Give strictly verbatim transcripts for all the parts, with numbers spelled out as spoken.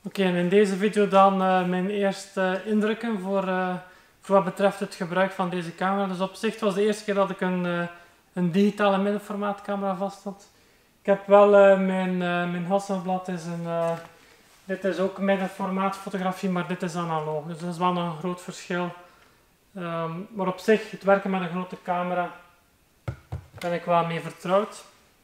Oké, en in deze video dan uh, mijn eerste indrukken voor, uh, voor wat betreft het gebruik van deze camera. Dus op zich was de eerste keer dat ik een, uh, een digitale middenformaatcamera vast had. Ik heb wel uh, mijn, uh, mijn Hasselblad is een, uh, dit is ook middenformaat fotografie, maar dit is analoog. Dus dat is wel een groot verschil. Um, maar op zich, het werken met een grote camera, ben ik wel mee vertrouwd.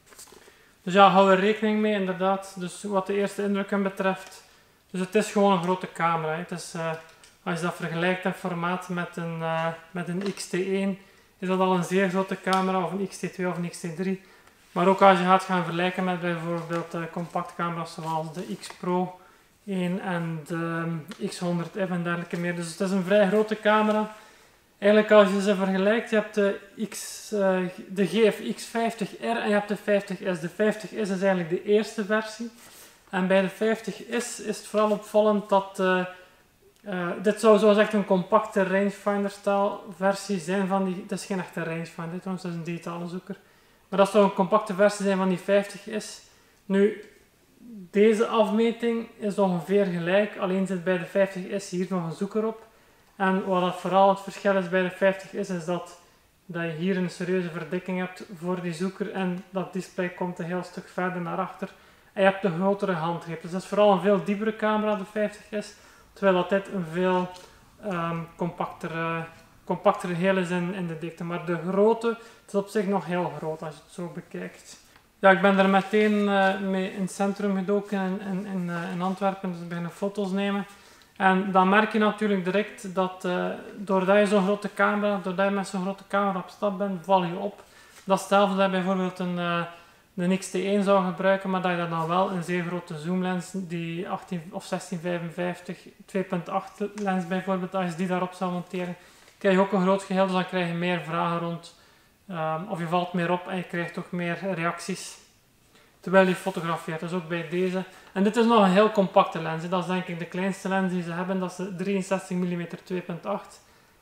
Dus ja, hou er rekening mee inderdaad. Dus wat de eerste indrukken betreft. Dus het is gewoon een grote camera. Het is, uh, als je dat vergelijkt in formaat met een, uh, met een X T één, is dat al een zeer grote camera, of een X T twee of een X T drie. Maar ook als je gaat gaan vergelijken met bijvoorbeeld uh, compactcamera's zoals de X Pro één en de X honderd F en dergelijke meer. Dus het is een vrij grote camera. Eigenlijk als je ze vergelijkt, je hebt de, X, uh, de G F X vijftig R en je hebt de vijftig S. De vijftig S is eigenlijk de eerste versie. En bij de vijftig S is het vooral opvallend dat uh, uh, dit zou zoals echt een compacte rangefinder-stijl versie zijn van die. Het is geen echte rangefinder, trouwens, het is een digitale zoeker. Maar dat zou een compacte versie zijn van die vijftig S. Nu, deze afmeting is ongeveer gelijk, alleen zit bij de vijftig S hier nog een zoeker op. En wat dat vooral het verschil is bij de vijftig S, is dat, dat je hier een serieuze verdikking hebt voor die zoeker en dat display komt een heel stuk verder naar achter. En je hebt de grotere handgreep. Dus dat is vooral een veel diepere camera, de vijftig S, terwijl dat dit een veel um, compactere, compactere geheel is in, in de dikte. Maar de grootte het is op zich nog heel groot als je het zo bekijkt. Ja, ik ben er meteen uh, mee in het centrum gedoken in, in, in, uh, in Antwerpen, dus ik begin foto's nemen. En dan merk je natuurlijk direct dat uh, doordat je zo'n grote camera, doordat je met zo'n grote camera op stap bent, val je op. Dat stel dat je bijvoorbeeld een, uh, een X T één zou gebruiken, maar dat je dan wel een zeer grote zoomlens, die achttien of zestien vijfenvijftig, twee komma acht lens bijvoorbeeld, als je die daarop zou monteren, krijg je ook een groot geheel, dus dan krijg je meer vragen rond, um, of je valt meer op en je krijgt ook meer reacties terwijl je fotografeert. Dus ook bij deze. En dit is nog een heel compacte lens. Dat is denk ik de kleinste lens die ze hebben. Dat is de drieënzestig millimeter twee komma acht.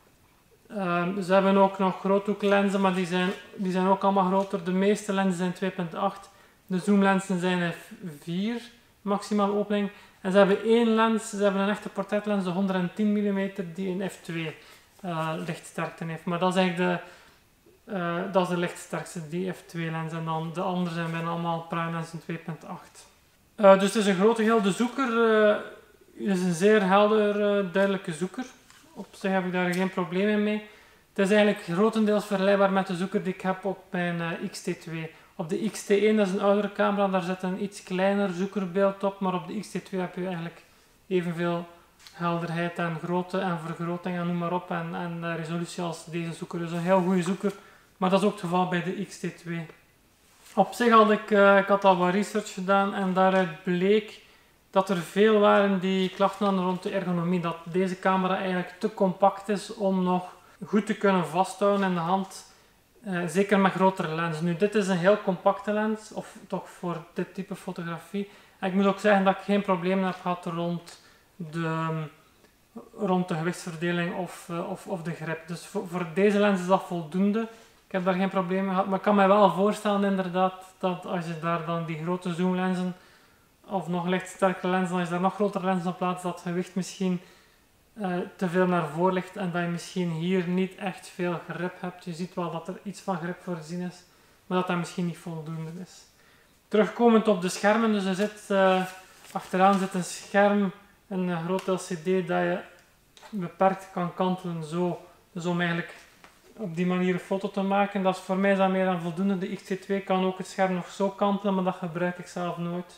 Um, ze hebben ook nog groothoeklenzen, maar die zijn, die zijn ook allemaal groter. De meeste lenzen zijn twee komma acht. De zoomlenzen zijn f vier maximaal opening. En ze hebben één lens, ze hebben een echte portretlens, de honderdtien millimeter, die een f twee uh, lichtsterkte heeft. Maar dat is eigenlijk de... Uh, dat is de lichtsterkste, die f twee lens, en dan de andere zijn bijna allemaal prime lenzen twee komma acht. Uh, dus het is een grote geheel. De zoeker uh, is een zeer helder, uh, duidelijke zoeker. Op zich heb ik daar geen probleem mee. Het is eigenlijk grotendeels vergelijkbaar met de zoeker die ik heb op mijn uh, X T twee. Op de X T één, dat is een oudere camera, daar zit een iets kleiner zoekerbeeld op, maar op de X T twee heb je eigenlijk evenveel helderheid en grootte en vergroting en noem maar op, en, en uh, resolutie als deze zoeker. Dus een heel goede zoeker. Maar dat is ook het geval bij de X T twee. Op zich had ik, uh, ik had al wat research gedaan en daaruit bleek dat er veel waren die klachten hadden rond de ergonomie. Dat deze camera eigenlijk te compact is om nog goed te kunnen vasthouden in de hand. Uh, zeker met grotere lenzen. Nu, dit is een heel compacte lens, of toch voor dit type fotografie. En ik moet ook zeggen dat ik geen problemen heb gehad rond de, rond de gewichtsverdeling of, uh, of, of de grip. Dus voor, voor deze lens is dat voldoende. Ik heb daar geen probleem mee gehad, maar ik kan me wel voorstellen inderdaad dat als je daar dan die grote zoomlenzen of nog lichtsterke lenzen, als je daar nog grotere lenzen op plaatst, dat het gewicht misschien uh, te veel naar voren ligt en dat je misschien hier niet echt veel grip hebt. Je ziet wel dat er iets van grip voorzien is, maar dat dat misschien niet voldoende is. Terugkomend op de schermen, dus er zit, uh, achteraan zit een scherm, een uh, groot L C D dat je beperkt kan kantelen zo, dus om eigenlijk op die manier een foto te maken. Dat is voor mij is dat meer dan voldoende. De X T twee kan ook het scherm nog zo kantelen, maar dat gebruik ik zelf nooit.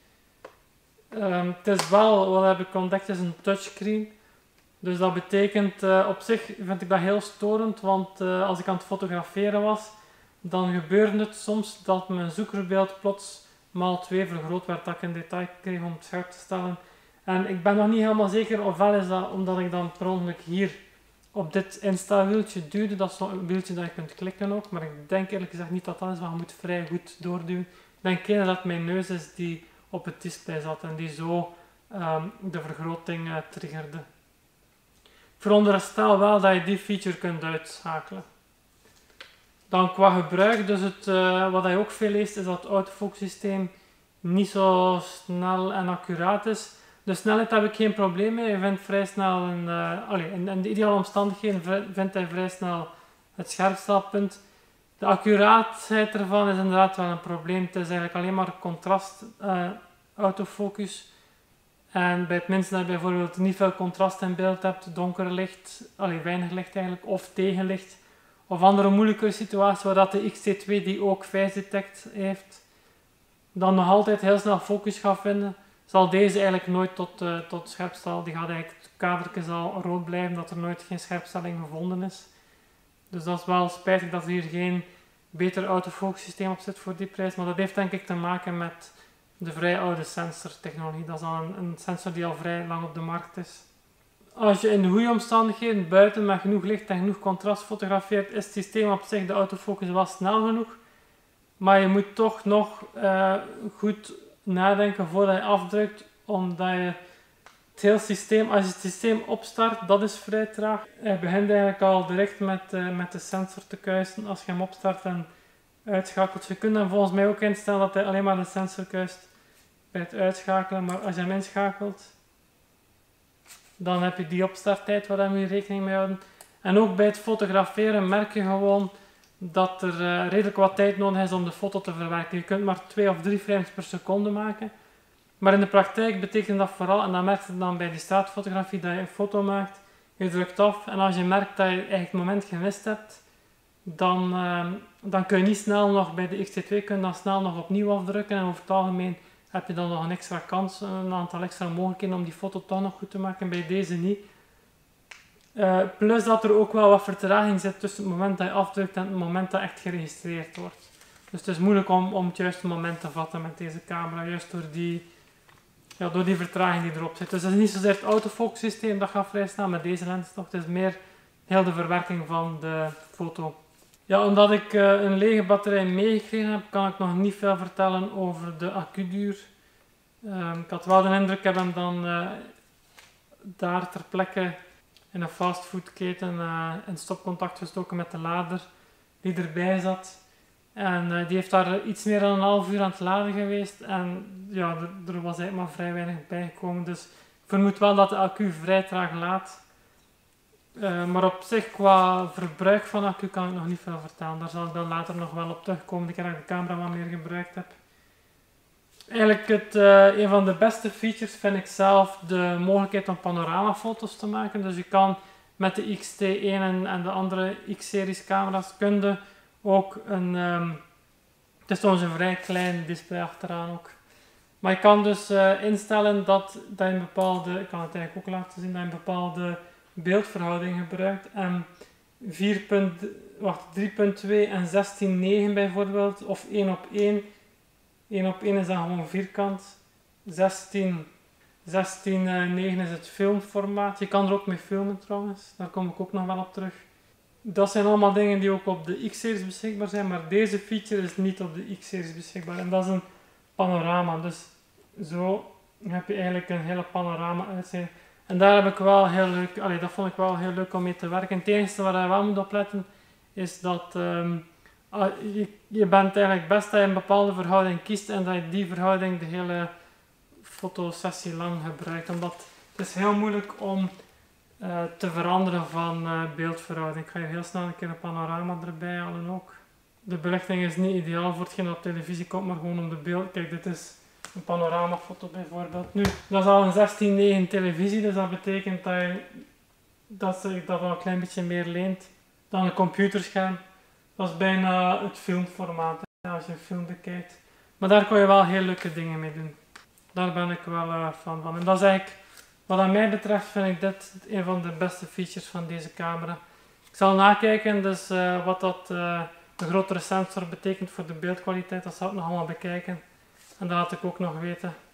Um, het is wel, wat heb ik ontdekt, is een touchscreen. Dus dat betekent, uh, op zich vind ik dat heel storend, want uh, als ik aan het fotograferen was, dan gebeurde het soms dat mijn zoekerbeeld plots maal twee vergroot werd, dat ik een detail kreeg om het scherp te stellen. En ik ben nog niet helemaal zeker, ofwel is dat omdat ik dan per ongeluk hier op dit instelwieltje duwde. Dat is zo'n wieltje dat je kunt klikken ook, maar ik denk eerlijk gezegd niet dat dat is, want je moet vrij goed doorduwen. Ik denk eerder dat het mijn neus is die op het display zat en die zo um, de vergroting uh, triggerde. Ik veronderstel wel dat je die feature kunt uitschakelen. Dan qua gebruik, dus het, uh, wat je ook veel leest, is dat het autofocus systeem niet zo snel en accuraat is. De snelheid heb ik geen probleem mee. Je vindt vrij snel een, uh, allee, in, in de ideale omstandigheden vindt hij vrij snel het scherpstelpunt. De accuraatheid ervan is inderdaad wel een probleem. Het is eigenlijk alleen maar contrast uh, autofocus. En bij het minste dat je bijvoorbeeld niet veel contrast in beeld hebt, donker licht, allee, weinig licht eigenlijk, of tegenlicht, of andere moeilijkere situaties waar dat de X T twee die ook face detect heeft, dan nog altijd heel snel focus gaat vinden, zal deze eigenlijk nooit tot, uh, tot scherpstel, die gaat eigenlijk, het kadertje zal rood blijven, dat er nooit geen scherpstelling gevonden is. Dus dat is wel spijtig dat er hier geen beter autofocus systeem op zit voor die prijs, maar dat heeft denk ik te maken met de vrij oude sensortechnologie. Dat is al een, een sensor die al vrij lang op de markt is. Als je in de goede omstandigheden buiten met genoeg licht en genoeg contrast fotografeert, is het systeem op zich, de autofocus, wel snel genoeg. Maar je moet toch nog uh, goed nadenken voordat je afdrukt, omdat je het hele systeem, als je het systeem opstart, dat is vrij traag. Hij begint eigenlijk al direct met, uh, met de sensor te kuisen als je hem opstart en uitschakelt. Je kunt dan volgens mij ook instellen dat hij alleen maar de sensor kuist bij het uitschakelen, maar als je hem inschakelt, dan heb je die opstarttijd waar je rekening mee houden. En ook bij het fotograferen merk je gewoon dat er uh, redelijk wat tijd nodig is om de foto te verwerken. Je kunt maar twee of drie frames per seconde maken. Maar in de praktijk betekent dat vooral, en dan merk je dan bij die straatfotografie, dat je een foto maakt, je drukt af en als je merkt dat je eigenlijk het moment gemist hebt, dan, uh, dan kun je niet snel nog bij de X T twee kun je dan snel nog opnieuw afdrukken en over het algemeen heb je dan nog een extra kans, een aantal extra mogelijkheden om die foto toch nog goed te maken, bij deze niet. Uh, plus dat er ook wel wat vertraging zit tussen het moment dat je afdrukt en het moment dat echt geregistreerd wordt. Dus het is moeilijk om, om het juiste moment te vatten met deze camera, juist door die, ja, door die vertraging die erop zit. Dus het is niet zozeer het autofocus systeem dat gaat vrij snel met deze lens toch, het is meer heel de verwerking van de foto. Ja, omdat ik uh, een lege batterij meegekregen heb, kan ik nog niet veel vertellen over de accuduur. Uh, ik had wel de indruk, ik heb hem dan uh, daar ter plekke in een fastfoodketen uh, in stopcontact gestoken met de lader die erbij zat. En uh, die heeft daar iets meer dan een half uur aan het laden geweest. En ja, er, er was eigenlijk maar vrij weinig bijgekomen. Dus ik vermoed wel dat de accu vrij traag laadt. Uh, maar op zich, qua verbruik van accu kan ik nog niet veel vertellen. Daar zal ik dan later nog wel op terugkomen, de keer dat ik de camera wat meer gebruikt heb. Eigenlijk het, uh, een van de beste features vind ik zelf de mogelijkheid om panoramafoto's te maken. Dus je kan met de X T één en, en de andere X-series camera's kun je ook een... Um, het is trouwens een vrij klein display achteraan ook. Maar je kan dus uh, instellen dat, dat je een bepaalde... Ik kan het eigenlijk ook laten zien, dat je een bepaalde beeldverhouding gebruikt. En drie punt twee en zestien punt negen bijvoorbeeld, of één op één. één op één is dan gewoon vierkant. zestien punt negen is het filmformaat. Je kan er ook mee filmen trouwens, daar kom ik ook nog wel op terug. Dat zijn allemaal dingen die ook op de X-series beschikbaar zijn, maar deze feature is niet op de X-series beschikbaar. En dat is een panorama, dus zo heb je eigenlijk een hele panorama uitzien. En daar heb ik wel heel leuk, allee, dat vond ik wel heel leuk om mee te werken. Het enige waar je wel moet opletten is dat um, je, je bent eigenlijk best dat je een bepaalde verhouding kiest en dat je die verhouding de hele fotosessie lang gebruikt. Omdat het is heel moeilijk om uh, te veranderen van uh, beeldverhouding. Ik ga je heel snel een keer een panorama erbij halen ook. De belichting is niet ideaal voor hetgeen dat op televisie komt, maar gewoon om de beeld. Kijk, dit is een panoramafoto bijvoorbeeld. Nu, dat is al een zestien negen televisie, dus dat betekent dat je, dat zich dat wel een klein beetje meer leent dan een computerscherm. Dat is bijna het filmformaat, hè, als je een film bekijkt. Maar daar kon je wel heel leuke dingen mee doen. Daar ben ik wel uh, fan van. En dat is eigenlijk, wat aan mij betreft, vind ik dit een van de beste features van deze camera. Ik zal nakijken, dus uh, wat dat uh, een grotere sensor betekent voor de beeldkwaliteit, dat zal ik nog allemaal bekijken. En dat laat ik ook nog weten.